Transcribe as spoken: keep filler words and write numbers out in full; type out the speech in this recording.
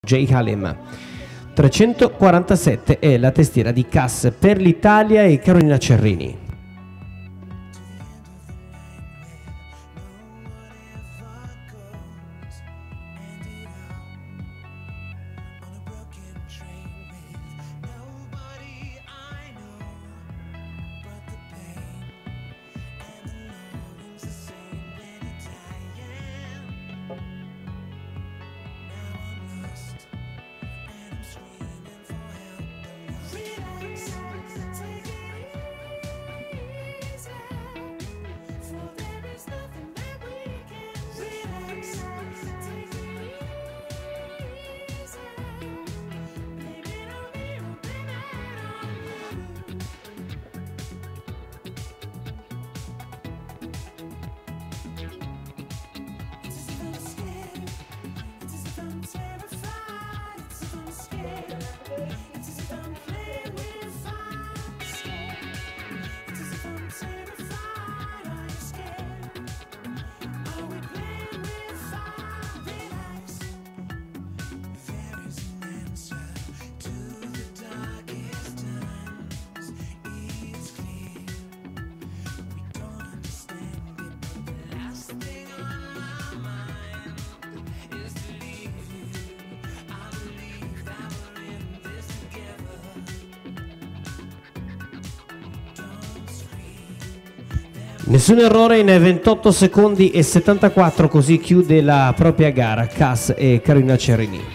Jay Halim. trecentoquarantasette è la testiera di Cass per l'Italia e Carolina Cerrini. Nessun errore in ventotto secondi e settantaquattro, così chiude la propria gara Cass e Carolina Cerrini.